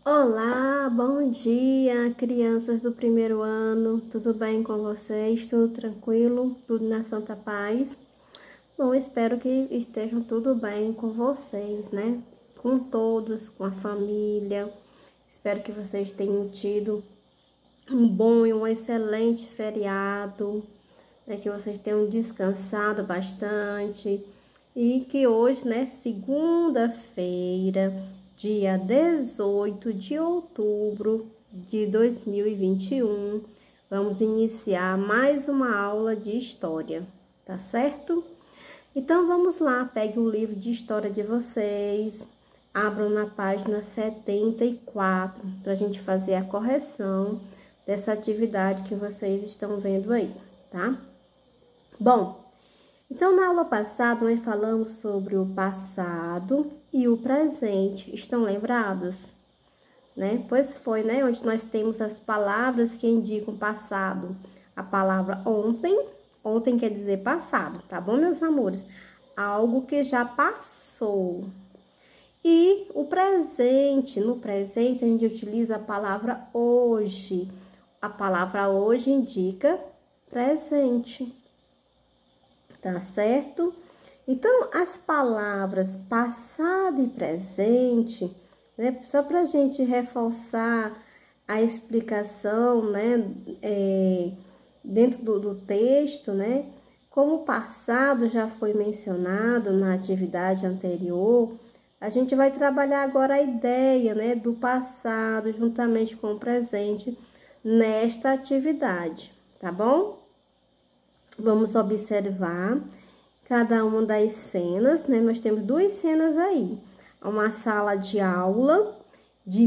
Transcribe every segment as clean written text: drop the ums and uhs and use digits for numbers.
Olá, bom dia, crianças do primeiro ano, tudo bem com vocês? Tudo tranquilo? Tudo na santa paz? Bom, espero que estejam tudo bem com vocês, né? Com todos, com a família. Espero que vocês tenham tido um bom e um excelente feriado, né? Que vocês tenham descansado bastante e que hoje, né, segunda-feira, dia 18 de outubro de 2021, vamos iniciar mais uma aula de história, tá certo? Então vamos lá, pegue o livro de história de vocês, abram na página 74 para a gente fazer a correção dessa atividade que vocês estão vendo aí, tá? Bom, então na aula passada nós falamos sobre o passado e o presente, estão lembrados? Né? Pois foi, né? Onde nós temos as palavras que indicam passado. A palavra ontem, ontem quer dizer passado, tá bom, meus amores? Algo que já passou. E o presente, no presente a gente utiliza a palavra hoje. A palavra hoje indica presente, tá certo? Então, as palavras passado e presente, né, só para a gente reforçar a explicação, né, dentro do texto, né, como o passado já foi mencionado na atividade anterior, a gente vai trabalhar agora a ideia, né, do passado juntamente com o presente nesta atividade, tá bom? Vamos observar cada uma das cenas, né? Nós temos duas cenas aí. Uma sala de aula de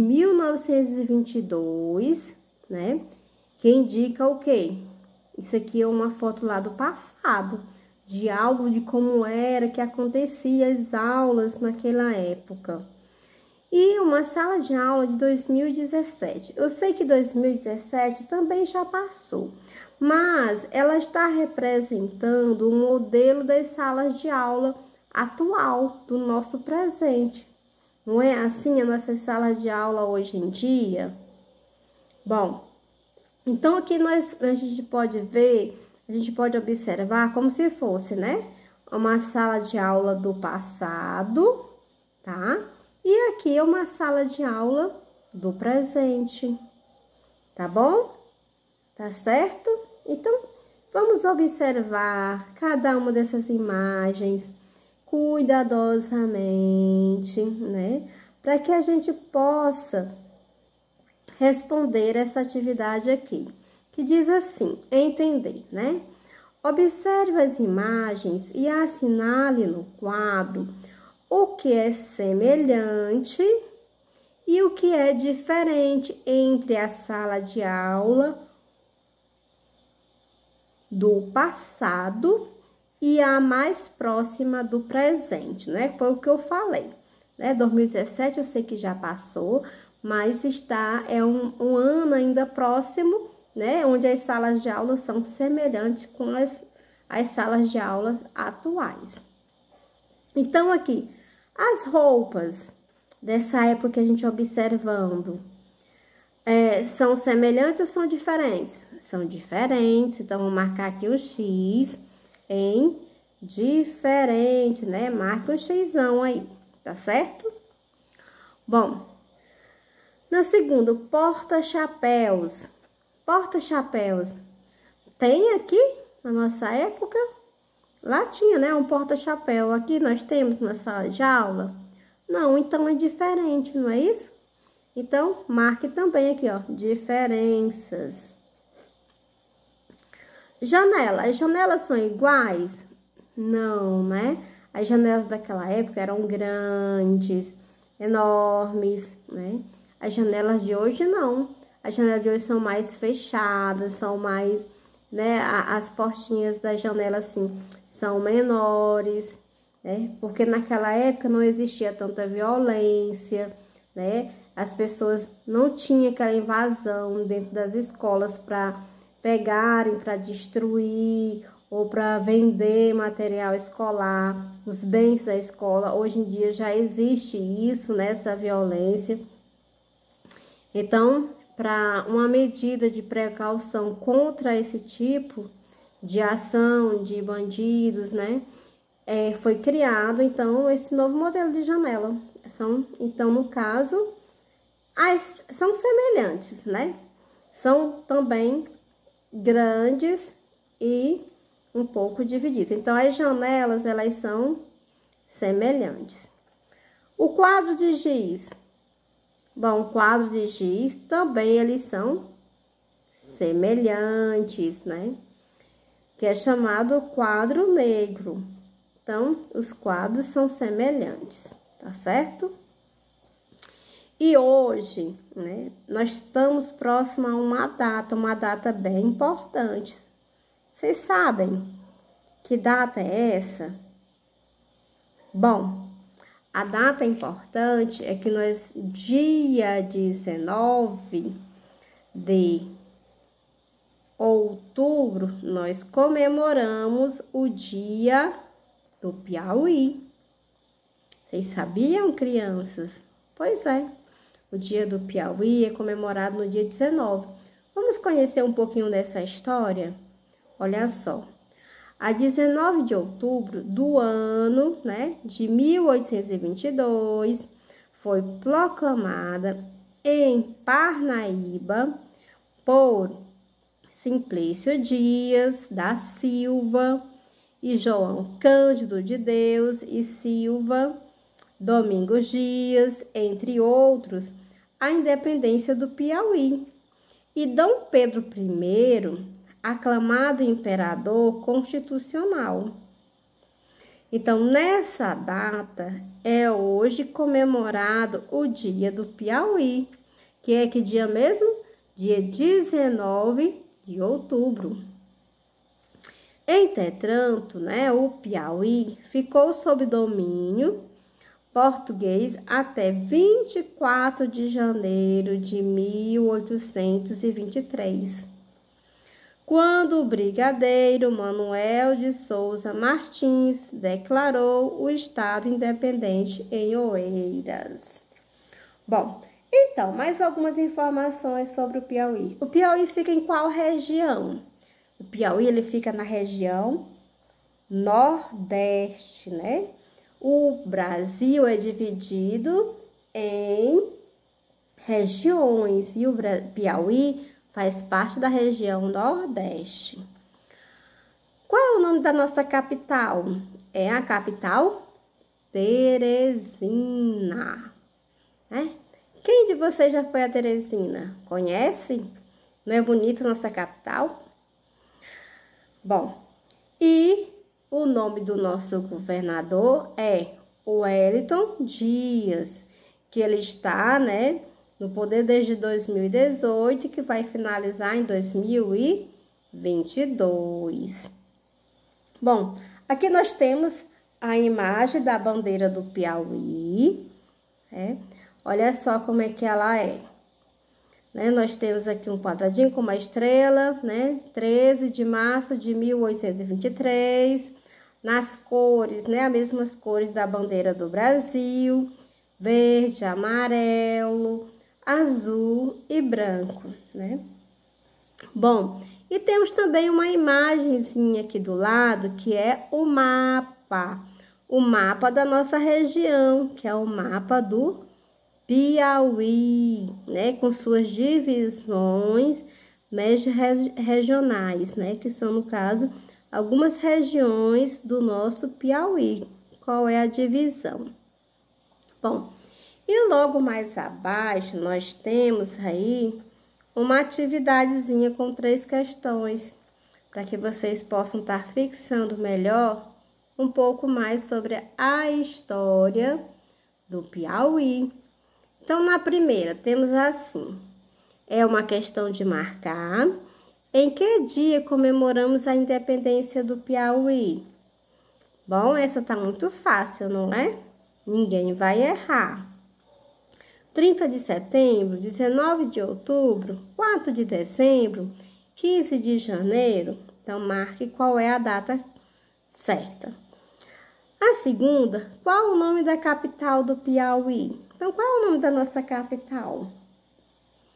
1922, né? Que indica o quê? Isso aqui é uma foto lá do passado, de algo de como era que acontecia as aulas naquela época. E uma sala de aula de 2017. Eu sei que 2017 também já passou, mas ela está representando o modelo das salas de aula atual, do nosso presente. Não é assim a nossa sala de aula hoje em dia? Bom, então aqui a gente pode ver, a gente pode observar como se fosse, né? Uma sala de aula do passado, tá? E aqui é uma sala de aula do presente, tá bom? Tá certo? Então, vamos observar cada uma dessas imagens cuidadosamente, né? Para que a gente possa responder essa atividade aqui, que diz assim, entender, né? Observe as imagens e assinale no quadro o que é semelhante e o que é diferente entre a sala de aula do passado e a mais próxima do presente, né? Foi o que eu falei, né? 2017 eu sei que já passou, mas é um ano ainda próximo, né? Onde as salas de aula são semelhantes com as salas de aulas atuais. Então, aqui, as roupas dessa época que a gente observando, são semelhantes ou são diferentes? São diferentes, então vou marcar aqui o X em diferente, né? Marca um Xão aí, tá certo? Bom, na segunda, porta-chapéus. Porta-chapéus, tem aqui na nossa época? Lá tinha, né? Um porta-chapéu. Aqui nós temos na sala de aula? Não, então é diferente, não é isso? Então, marque também aqui, ó, diferenças. Janela. As janelas são iguais? Não, né? As janelas daquela época eram grandes, enormes, né? As janelas de hoje não. As janelas de hoje são mais fechadas, são mais, né? As portinhas das janelas, assim, são menores, né? Porque naquela época não existia tanta violência, né? As pessoas não tinham aquela invasão dentro das escolas para pegarem, para destruir ou para vender material escolar, os bens da escola. Hoje em dia já existe isso, né? Essa violência. Então, para uma medida de precaução contra esse tipo de ação de bandidos, né? Foi criado, então, esse novo modelo de janela. Então, no caso, são semelhantes, né? São também grandes e um pouco divididas. Então, as janelas, elas são semelhantes. O quadro de giz. Bom, o quadro de giz também eles são semelhantes, né? Que é chamado quadro negro. Então, os quadros são semelhantes, tá certo? E hoje, né, nós estamos próximo a uma data bem importante. Vocês sabem que data é essa? Bom, a data importante é que dia 19 de outubro, nós comemoramos o Dia do Piauí. Vocês sabiam, crianças? Pois é, o Dia do Piauí é comemorado no dia 19. Vamos conhecer um pouquinho dessa história? Olha só. A 19 de outubro do ano, né, de 1822, foi proclamada em Parnaíba por Simplício Dias da Silva e João Cândido de Deus e Silva, Domingos Dias, entre outros, a independência do Piauí. E Dom Pedro I, aclamado imperador constitucional. Então, nessa data, é hoje comemorado o Dia do Piauí, que é que dia mesmo? Dia 19 de outubro. Entretanto, né, o Piauí ficou sob domínio português até 24 de janeiro de 1823. Quando o brigadeiro Manuel de Souza Martins declarou o Estado independente em Oeiras. Bom, então, mais algumas informações sobre o Piauí. O Piauí fica em qual região? O Piauí, ele fica na região Nordeste, né? O Brasil é dividido em regiões e o Piauí faz parte da região Nordeste. Qual é o nome da nossa capital? É a capital Teresina, né? Quem de vocês já foi a Teresina? Conhece? Não é bonita nossa capital? Bom, e o nome do nosso governador é Wellington Dias, que ele está, né, no poder desde 2018, que vai finalizar em 2022. Bom, aqui nós temos a imagem da bandeira do Piauí, né? Olha só como é que ela é. Né? Nós temos aqui um quadradinho com uma estrela, né? 13 de março de 1823, nas cores, né? As mesmas cores da bandeira do Brasil, verde, amarelo, azul e branco, né? Bom, e temos também uma imagenzinha aqui do lado, que é o mapa da nossa região, que é o mapa do Piauí, né? Com suas divisões regionais, né? Que são, no caso, algumas regiões do nosso Piauí. Qual é a divisão? Bom, e logo mais abaixo, nós temos aí uma atividadezinha com 3 questões, para que vocês possam estar fixando melhor um pouco mais sobre a história do Piauí. Então, na primeira, temos assim, é uma questão de marcar em que dia comemoramos a independência do Piauí. Bom, essa tá muito fácil, não é? Ninguém vai errar. 30 de setembro, 19 de outubro, 4 de dezembro, 15 de janeiro. Então, marque qual é a data certa. A segunda, qual o nome da capital do Piauí? Então, qual é o nome da nossa capital?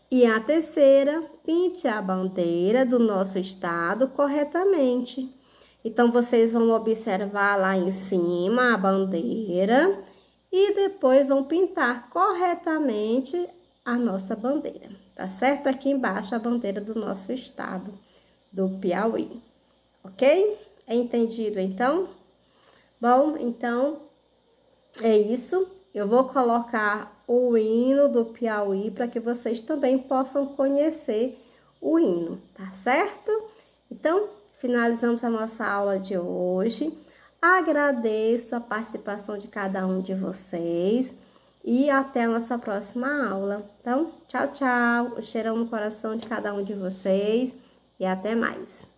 E a terceira, pinte a bandeira do nosso estado corretamente. Então, vocês vão observar lá em cima a bandeira e depois vão pintar corretamente a nossa bandeira, tá certo? Aqui embaixo a bandeira do nosso estado, do Piauí, ok? É entendido, então? Bom, então, é isso. Eu vou colocar o hino do Piauí para que vocês também possam conhecer o hino, tá certo? Então, finalizamos a nossa aula de hoje. Agradeço a participação de cada um de vocês e até a nossa próxima aula. Então, tchau, tchau. Um cheirão no coração de cada um de vocês e até mais.